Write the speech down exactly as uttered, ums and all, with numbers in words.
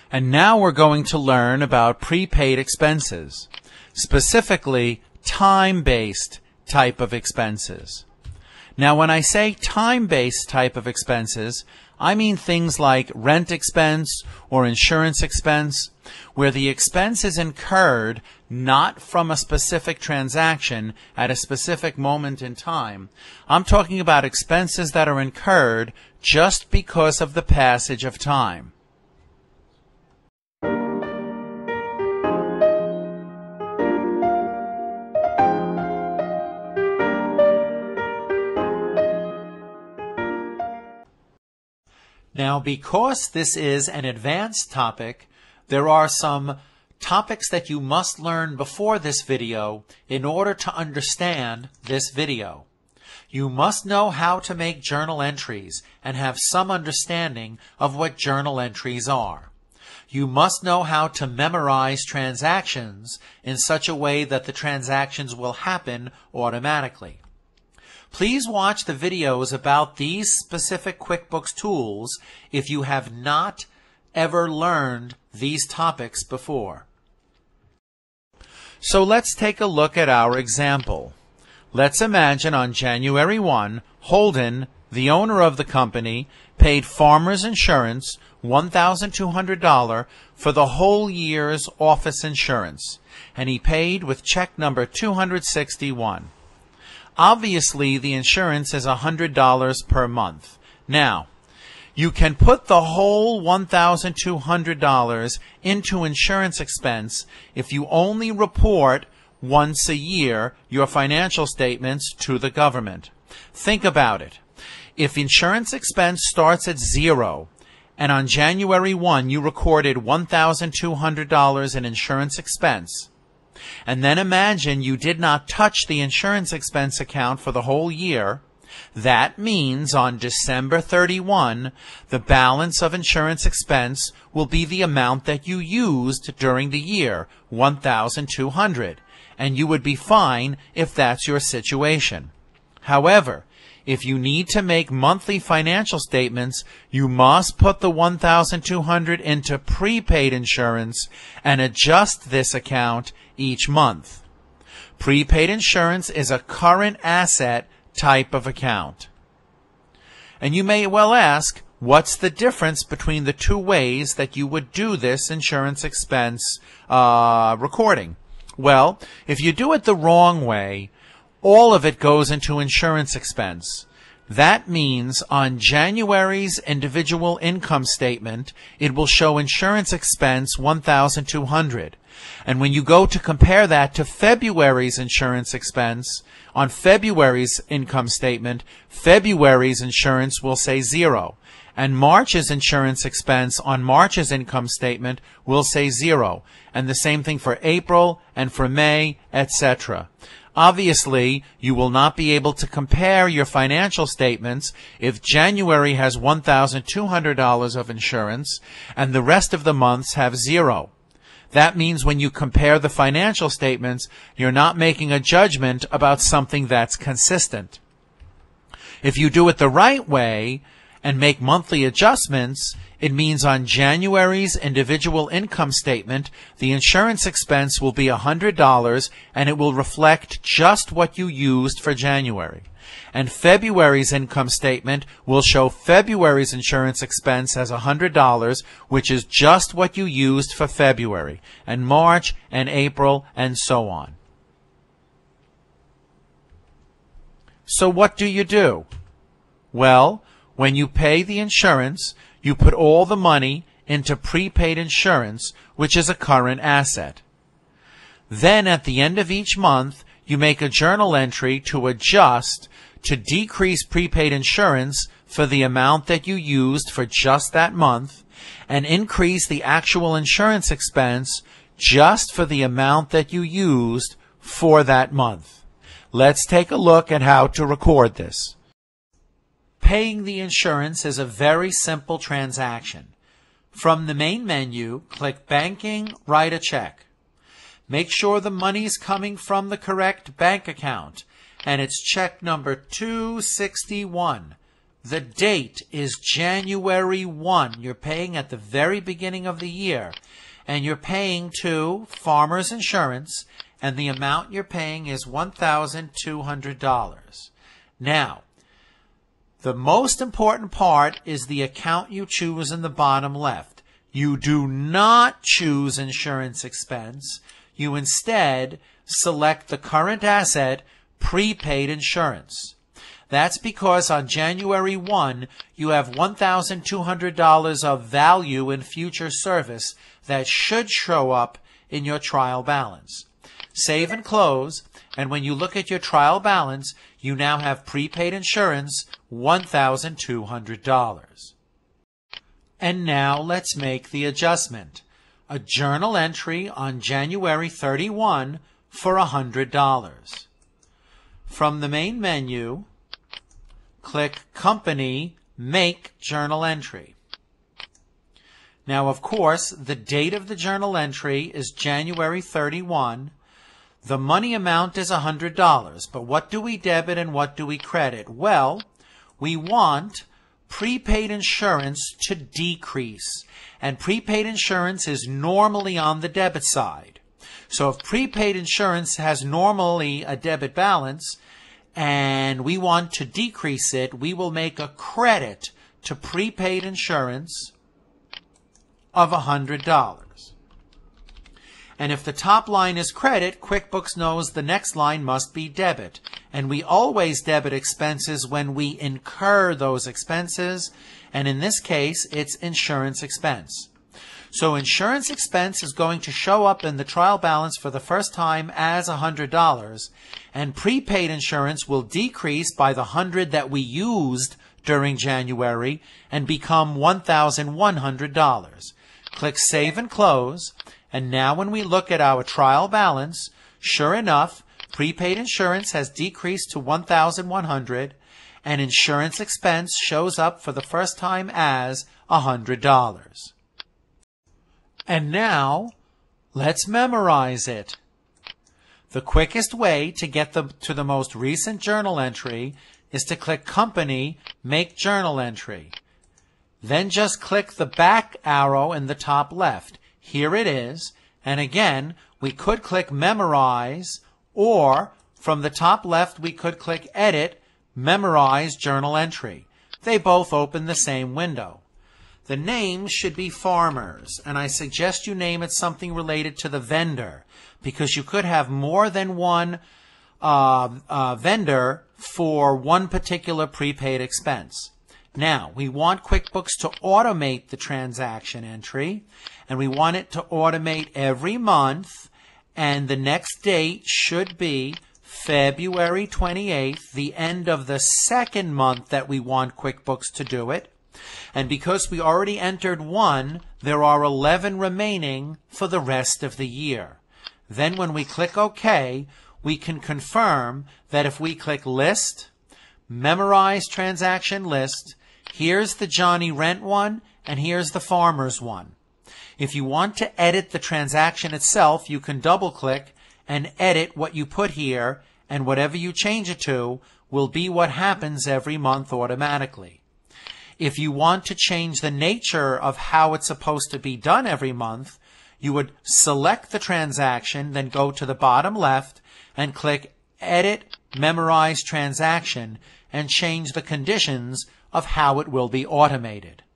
And now we're going to learn about prepaid expenses, specifically time-based type of expenses. Now, when I say time-based type of expenses, I mean things like rent expense or insurance expense, where the expense is incurred not from a specific transaction at a specific moment in time. I'm talking about expenses that are incurred just because of the passage of time. Now, because this is an advanced topic, there are some topics that you must learn before this video in order to understand this video. You must know how to make journal entries and have some understanding of what journal entries are. You must know how to memorize transactions in such a way that the transactions will happen automatically. Please watch the videos about these specific QuickBooks tools if you have not ever learned these topics before. So let's take a look at our example. Let's imagine on January first, Holden, the owner of the company, paid Farmers Insurance one thousand two hundred dollars for the whole year's office insurance, and he paid with check number two hundred sixty-one. Obviously, the insurance is one hundred dollars per month. Now, you can put the whole one thousand two hundred dollars into insurance expense if you only report once a year your financial statements to the government. Think about it. If insurance expense starts at zero, and on January first you recorded one thousand two hundred dollars in insurance expense, and then imagine you did not touch the insurance expense account for the whole year, that means on December thirty-first, the balance of insurance expense will be the amount that you used during the year, one thousand two hundred dollars, and you would be fine if that's your situation. However, if you need to make monthly financial statements, you must put the one thousand two hundred dollars into prepaid insurance and adjust this account each month. Prepaid insurance is a current asset type of account. And you may well ask, what's the difference between the two ways that you would do this insurance expense uh, recording? Well, if you do it the wrong way, all of it goes into insurance expense. That means on January's individual income statement, it will show insurance expense one thousand two hundred dollars. And when you go to compare that to February's insurance expense, on February's income statement, February's insurance will say zero. And March's insurance expense on March's income statement will say zero. And the same thing for April and for May, et cetera. Obviously, you will not be able to compare your financial statements if January has one thousand two hundred dollars of insurance and the rest of the months have zero. That means when you compare the financial statements, you're not making a judgment about something that's consistent. If you do it the right way and make monthly adjustments, it means on January's individual income statement, the insurance expense will be one hundred dollars and it will reflect just what you used for January. And February's income statement will show February's insurance expense as one hundred dollars, which is just what you used for February, and March and April and so on. So what do you do? Well, when you pay the insurance, you put all the money into prepaid insurance, which is a current asset. Then at the end of each month, you make a journal entry to adjust to decrease prepaid insurance for the amount that you used for just that month and increase the actual insurance expense just for the amount that you used for that month. Let's take a look at how to record this. Paying the insurance is a very simple transaction. From the main menu, click Banking, write a check. Make sure the money's coming from the correct bank account, and it's check number two sixty-one. the date is January first. You're paying at the very beginning of the year, and you're paying to Farmers Insurance, and the amount you're paying is one thousand two hundred dollars. Now, the most important part is the account you choose in the bottom left. You do not choose insurance expense. You instead select the current asset, prepaid insurance. That's because on January first, you have one thousand two hundred dollars of value in future service that should show up in your trial balance. Save and close, and when you look at your trial balance, you now have prepaid insurance, one thousand two hundred dollars. And now let's make the adjustment. A journal entry on January thirty-first for one hundred dollars. From the main menu, click Company, Make Journal Entry. Now, of course, the date of the journal entry is January thirty-first. The money amount is one hundred dollars, but what do we debit and what do we credit? Well, we want prepaid insurance to decrease, and prepaid insurance is normally on the debit side. So if prepaid insurance has normally a debit balance, and we want to decrease it, we will make a credit to prepaid insurance of one hundred dollars. And if the top line is credit, QuickBooks knows the next line must be debit. And we always debit expenses when we incur those expenses, and in this case, it's insurance expense. So insurance expense is going to show up in the trial balance for the first time as one hundred dollars, and prepaid insurance will decrease by the one hundred dollars that we used during January and become one thousand one hundred dollars. Click Save and Close, and now when we look at our trial balance, sure enough, prepaid insurance has decreased to one thousand one hundred dollars, and insurance expense shows up for the first time as one hundred dollars. And now, let's memorize it. The quickest way to get the, to the most recent journal entry is to click Company, Make Journal Entry. Then just click the back arrow in the top left. Here it is. And again, we could click Memorize, or from the top left, we could click Edit, Memorize Journal Entry. They both open the same window. The name should be Farmers, and I suggest you name it something related to the vendor, because you could have more than one uh, uh, vendor for one particular prepaid expense. Now, we want QuickBooks to automate the transaction entry, and we want it to automate every month, and the next date should be February twenty-eighth, the end of the second month that we want QuickBooks to do it. And because we already entered one, there are eleven remaining for the rest of the year. Then when we click OK, we can confirm that if we click List, Memorize Transaction List, here's the Johnny Rent one, and here's the Farmers one. If you want to edit the transaction itself, you can double-click and edit what you put here, and whatever you change it to will be what happens every month automatically. If you want to change the nature of how it's supposed to be done every month, you would select the transaction, then go to the bottom left and click Edit Memorize Transaction and change the conditions of how it will be automated.